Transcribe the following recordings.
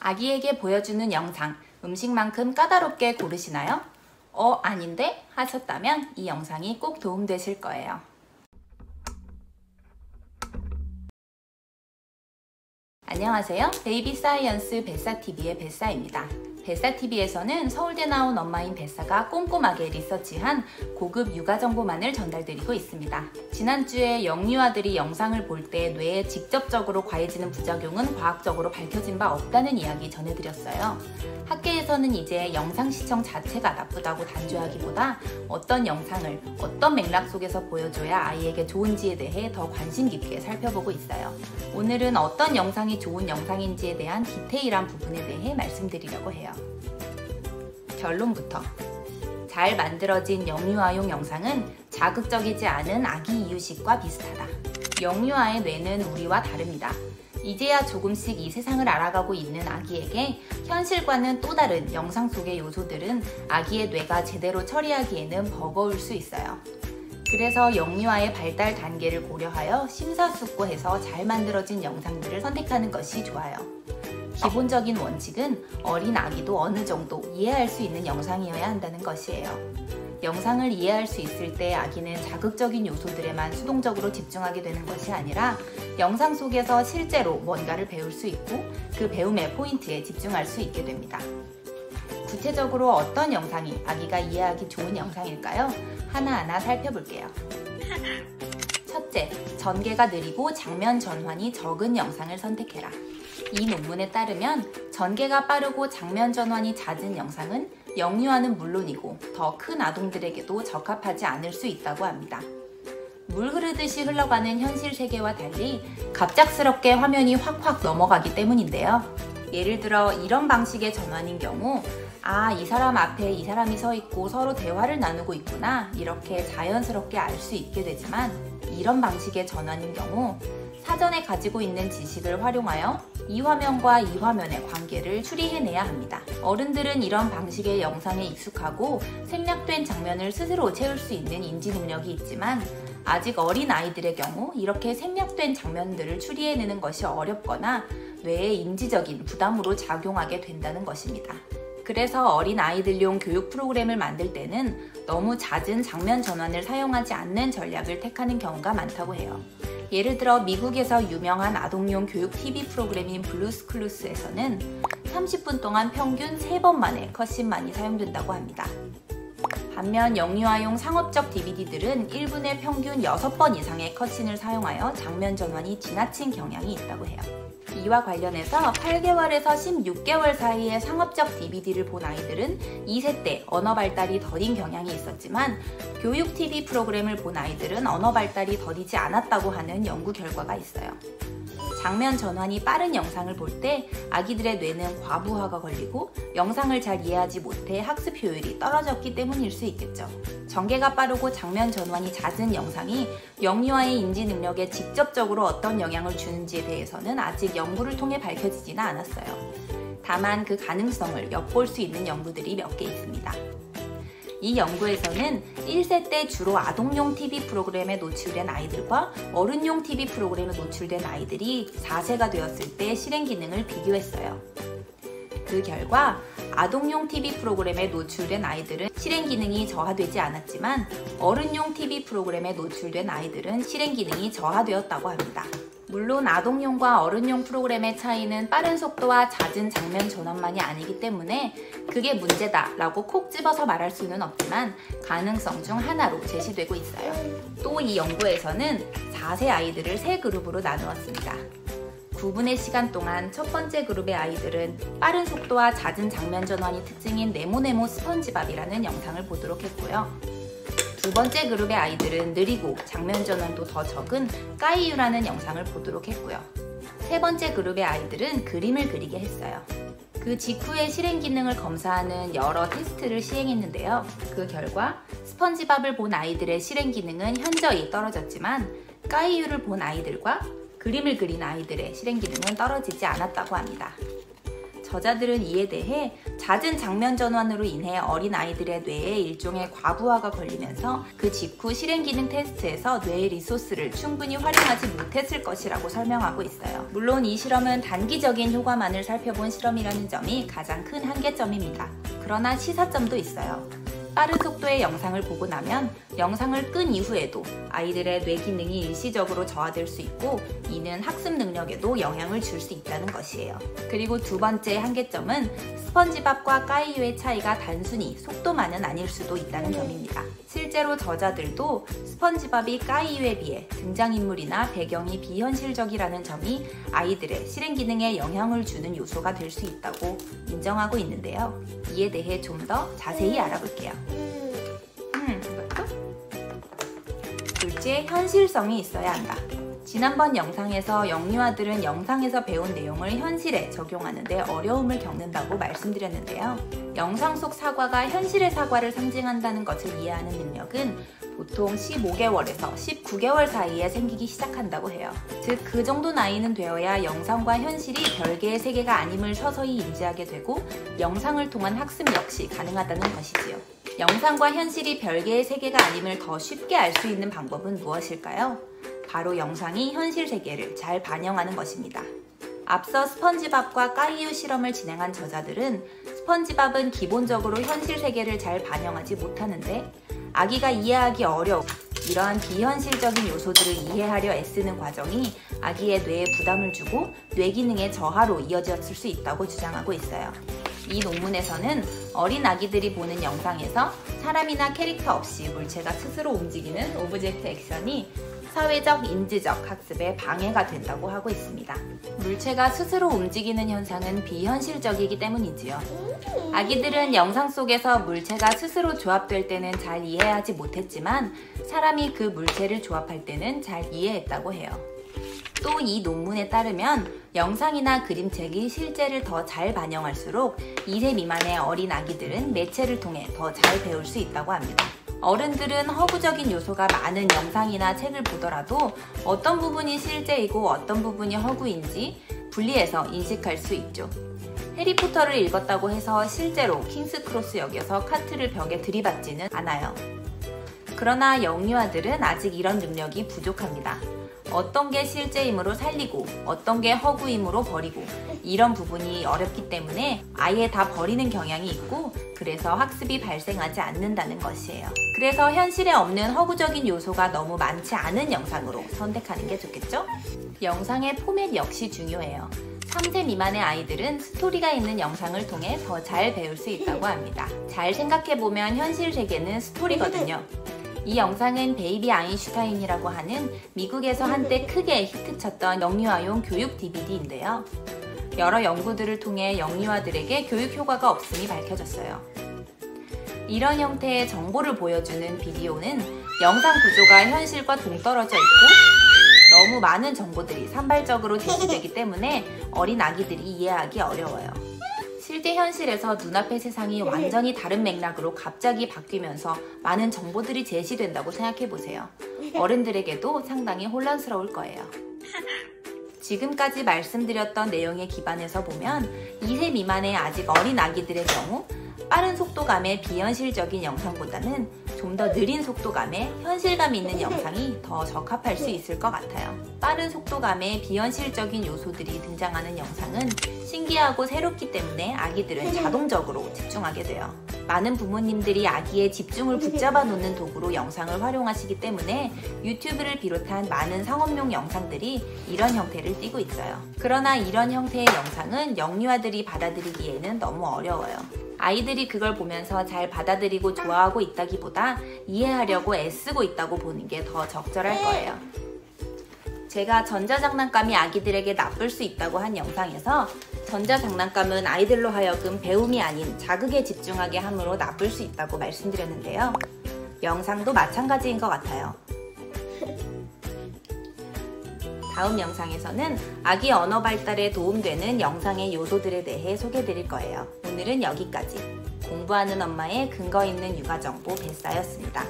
아기에게 보여주는 영상, 음식만큼 까다롭게 고르시나요? 아닌데? 하셨다면 이 영상이 꼭 도움되실 거예요. 안녕하세요. 베이비 사이언스 뱃사TV의 뱃사입니다. 뱃사TV에서는 서울대 나온 엄마인 뱃사가 꼼꼼하게 리서치한 고급 육아 정보만을 전달드리고 있습니다. 지난주에 영유아들이 영상을 볼 때 뇌에 직접적으로 가해지는 부작용은 과학적으로 밝혀진 바 없다는 이야기 전해드렸어요. 학계에서는 이제 영상 시청 자체가 나쁘다고 단죄하기보다 어떤 영상을 어떤 맥락 속에서 보여줘야 아이에게 좋은지에 대해 더 관심 깊게 살펴보고 있어요. 오늘은 어떤 영상이 좋은 영상인지에 대한 디테일한 부분에 대해 말씀드리려고 해요. 결론부터. 잘 만들어진 영유아용 영상은 자극적이지 않은 아기 이유식과 비슷하다. 영유아의 뇌는 우리와 다릅니다. 이제야 조금씩 이 세상을 알아가고 있는 아기에게 현실과는 또 다른 영상 속의 요소들은 아기의 뇌가 제대로 처리하기에는 버거울 수 있어요. 그래서 영유아의 발달 단계를 고려하여 심사숙고해서 잘 만들어진 영상들을 선택하는 것이 좋아요. 기본적인 원칙은 어린 아기도 어느 정도 이해할 수 있는 영상이어야 한다는 것이에요. 영상을 이해할 수 있을 때 아기는 자극적인 요소들에만 수동적으로 집중하게 되는 것이 아니라 영상 속에서 실제로 뭔가를 배울 수 있고 그 배움의 포인트에 집중할 수 있게 됩니다. 구체적으로 어떤 영상이 아기가 이해하기 좋은 영상일까요? 하나하나 살펴볼게요. 첫째, 전개가 느리고 장면 전환이 적은 영상을 선택해라. 이 논문에 따르면 전개가 빠르고 장면 전환이 잦은 영상은 영유아는 물론이고 더 큰 아동들에게도 적합하지 않을 수 있다고 합니다. 물 흐르듯이 흘러가는 현실 세계와 달리 갑작스럽게 화면이 확확 넘어가기 때문인데요. 예를 들어 이런 방식의 전환인 경우 이 사람 앞에 이 사람이 서 있고 서로 대화를 나누고 있구나 이렇게 자연스럽게 알 수 있게 되지만 이런 방식의 전환인 경우 사전에 가지고 있는 지식을 활용하여 이 화면과 이 화면의 관계를 추리해내야 합니다. 어른들은 이런 방식의 영상에 익숙하고 생략된 장면을 스스로 채울 수 있는 인지 능력이 있지만 아직 어린 아이들의 경우 이렇게 생략된 장면들을 추리해내는 것이 어렵거나 뇌에 인지적인 부담으로 작용하게 된다는 것입니다. 그래서 어린 아이들용 교육 프로그램을 만들 때는 너무 잦은 장면 전환을 사용하지 않는 전략을 택하는 경우가 많다고 해요. 예를 들어 미국에서 유명한 아동용 교육 TV 프로그램인 블루스클루스에서는 30분 동안 평균 3번 만에 컷신만이 사용된다고 합니다. 반면 영유아용 상업적 DVD들은 1분에 평균 6번 이상의 컷신을 사용하여 장면 전환이 지나친 경향이 있다고 해요. 이와 관련해서 8개월에서 16개월 사이에 상업적 DVD를 본 아이들은 2세 때 언어 발달이 더딘 경향이 있었지만 교육 TV 프로그램을 본 아이들은 언어 발달이 더디지 않았다고 하는 연구 결과가 있어요. 장면 전환이 빠른 영상을 볼 때 아기들의 뇌는 과부하가 걸리고 영상을 잘 이해하지 못해 학습 효율이 떨어졌기 때문일 수 있겠죠. 전개가 빠르고 장면 전환이 잦은 영상이 영유아의 인지 능력에 직접적으로 어떤 영향을 주는지에 대해서는 아직 연구를 통해 밝혀지지는 않았어요. 다만 그 가능성을 엿볼 수 있는 연구들이 몇 개 있습니다. 이 연구에서는 1세 때 주로 아동용 TV 프로그램에 노출된 아이들과 어른용 TV 프로그램에 노출된 아이들이 4세가 되었을 때 실행 기능을 비교했어요. 그 결과 아동용 TV 프로그램에 노출된 아이들은 실행 기능이 저하되지 않았지만 어른용 TV 프로그램에 노출된 아이들은 실행 기능이 저하되었다고 합니다. 물론 아동용과 어른용 프로그램의 차이는 빠른 속도와 잦은 장면 전환만이 아니기 때문에 그게 문제다 라고 콕 집어서 말할 수는 없지만 가능성 중 하나로 제시되고 있어요. 또 이 연구에서는 4세 아이들을 3그룹으로 나누었습니다. 9분의 시간 동안 첫 번째 그룹의 아이들은 빠른 속도와 잦은 장면 전환이 특징인 네모네모 스펀지밥이라는 영상을 보도록 했고요. 두 번째 그룹의 아이들은 느리고 장면 전환도 더 적은 까이유라는 영상을 보도록 했고요. 세 번째 그룹의 아이들은 그림을 그리게 했어요. 그 직후에 실행 기능을 검사하는 여러 테스트를 시행했는데요. 그 결과 스펀지밥을 본 아이들의 실행 기능은 현저히 떨어졌지만 까이유를 본 아이들과 그림을 그린 아이들의 실행 기능은 떨어지지 않았다고 합니다. 저자들은 이에 대해 잦은 장면 전환으로 인해 어린아이들의 뇌에 일종의 과부하가 걸리면서 그 직후 실행기능 테스트에서 뇌의 리소스를 충분히 활용하지 못했을 것이라고 설명하고 있어요. 물론 이 실험은 단기적인 효과만을 살펴본 실험이라는 점이 가장 큰 한계점입니다. 그러나 시사점도 있어요. 빠른 속도의 영상을 보고 나면 영상을 끈 이후에도 아이들의 뇌 기능이 일시적으로 저하될 수 있고 이는 학습 능력에도 영향을 줄 수 있다는 것이에요. 그리고 두 번째 한계점은 스펀지밥과 까이유의 차이가 단순히 속도만은 아닐 수도 있다는 점입니다. 실제로 저자들도 스펀지밥이 까이유에 비해 등장인물이나 배경이 비현실적이라는 점이 아이들의 실행 기능에 영향을 주는 요소가 될 수 있다고 인정하고 있는데요. 이에 대해 좀 더 자세히 알아볼게요. 이것도? 둘째, 현실성이 있어야 한다. 지난번 영상에서 영유아들은 영상에서 배운 내용을 현실에 적용하는 데 어려움을 겪는다고 말씀드렸는데요. 영상 속 사과가 현실의 사과를 상징한다는 것을 이해하는 능력은 보통 15개월에서 19개월 사이에 생기기 시작한다고 해요. 즉, 그 정도 나이는 되어야 영상과 현실이 별개의 세계가 아님을 서서히 인지하게 되고 영상을 통한 학습 역시 가능하다는 것이지요. 영상과 현실이 별개의 세계가 아님을 더 쉽게 알 수 있는 방법은 무엇일까요? 바로 영상이 현실 세계를 잘 반영하는 것입니다. 앞서 스펀지밥과 까이유 실험을 진행한 저자들은 스펀지밥은 기본적으로 현실 세계를 잘 반영하지 못하는데 아기가 이해하기 어려운 이러한 비현실적인 요소들을 이해하려 애쓰는 과정이 아기의 뇌에 부담을 주고 뇌 기능의 저하로 이어졌을 수 있다고 주장하고 있어요. 이 논문에서는 어린 아기들이 보는 영상에서 사람이나 캐릭터 없이 물체가 스스로 움직이는 오브젝트 액션이 사회적, 인지적 학습에 방해가 된다고 하고 있습니다. 물체가 스스로 움직이는 현상은 비현실적이기 때문이지요. 아기들은 영상 속에서 물체가 스스로 조합될 때는 잘 이해하지 못했지만 사람이 그 물체를 조합할 때는 잘 이해했다고 해요. 또 이 논문에 따르면 영상이나 그림책이 실제를 더 잘 반영할수록 2세 미만의 어린 아기들은 매체를 통해 더 잘 배울 수 있다고 합니다. 어른들은 허구적인 요소가 많은 영상이나 책을 보더라도 어떤 부분이 실제이고 어떤 부분이 허구인지 분리해서 인식할 수 있죠. 해리포터를 읽었다고 해서 실제로 킹스 크로스 역에서 카트를 벽에 들이받지는 않아요. 그러나 영유아들은 아직 이런 능력이 부족합니다. 어떤 게 실제임으로 살리고 어떤 게 허구임으로 버리고 이런 부분이 어렵기 때문에 아예 다 버리는 경향이 있고 그래서 학습이 발생하지 않는다는 것이에요. 그래서 현실에 없는 허구적인 요소가 너무 많지 않은 영상으로 선택하는 게 좋겠죠? 영상의 포맷 역시 중요해요. 3세 미만의 아이들은 스토리가 있는 영상을 통해 더 잘 배울 수 있다고 합니다. 잘 생각해보면 현실 세계는 스토리거든요. 이 영상은 베이비 아인슈타인이라고 하는 미국에서 한때 크게 히트쳤던 영유아용 교육 DVD인데요. 여러 연구들을 통해 영유아들에게 교육 효과가 없음이 밝혀졌어요. 이런 형태의 정보를 보여주는 비디오는 영상 구조가 현실과 동떨어져 있고 너무 많은 정보들이 산발적으로 제시되기 때문에 어린 아기들이 이해하기 어려워요. 실제 현실에서 눈앞의 세상이 완전히 다른 맥락으로 갑자기 바뀌면서 많은 정보들이 제시된다고 생각해보세요. 어른들에게도 상당히 혼란스러울 거예요. 지금까지 말씀드렸던 내용에 기반해서 보면 2세 미만의 아직 어린 아기들의 경우 빠른 속도감의 비현실적인 영상보다는 좀 더 느린 속도감의 현실감 있는 영상이 더 적합할 수 있을 것 같아요. 빠른 속도감의 비현실적인 요소들이 등장하는 영상은 신기하고 새롭기 때문에 아기들은 자동적으로 집중하게 돼요. 많은 부모님들이 아기의 집중을 붙잡아 놓는 도구로 영상을 활용하시기 때문에 유튜브를 비롯한 많은 상업용 영상들이 이런 형태를 띠고 있어요. 그러나 이런 형태의 영상은 영유아들이 받아들이기에는 너무 어려워요. 아이들이 그걸 보면서 잘 받아들이고 좋아하고 있다기보다 이해하려고 애쓰고 있다고 보는 게 더 적절할 거예요. 제가 전자장난감이 아기들에게 나쁠 수 있다고 한 영상에서 전자장난감은 아이들로 하여금 배움이 아닌 자극에 집중하게 함으로 나쁠 수 있다고 말씀드렸는데요. 영상도 마찬가지인 것 같아요. 다음 영상에서는 아기 언어 발달에 도움되는 영상의 요소들에 대해 소개드릴 거예요. 오늘은 여기까지. 공부하는 엄마의 근거 있는 육아정보 뱃사였습니다.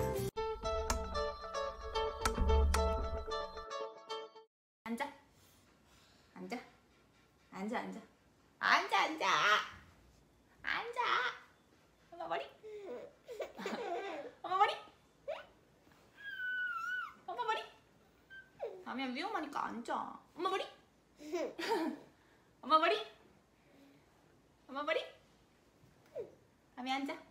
앉아. 앉아. 앉아, 앉아. 앉아. 앉아. 앉아. 엄마 머리. 엄마 머리. 엄마 머리. 아미야 위험하니까 앉아. 엄마 머리. 엄마 머리. 엄마 머리. 아미 앉아.